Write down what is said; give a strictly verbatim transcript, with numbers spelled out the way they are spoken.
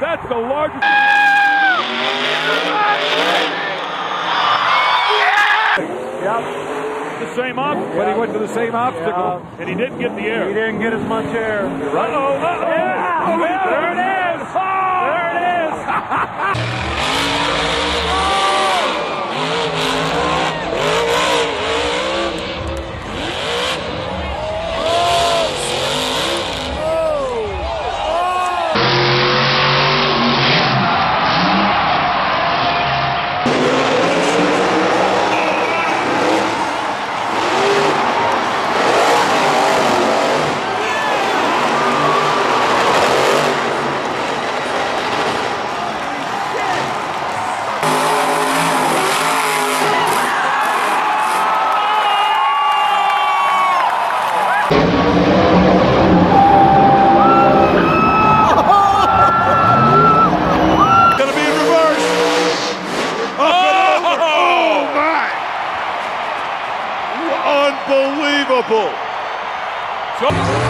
That's the largest. Yep. The same obstacle, Yep. but he went to the same obstacle, Yep. and he didn't get the air. He didn't get as much air. Right. Uh-oh, uh-oh. Yeah. Oh, Yeah. there it is. Oh. There it is. Unbelievable! So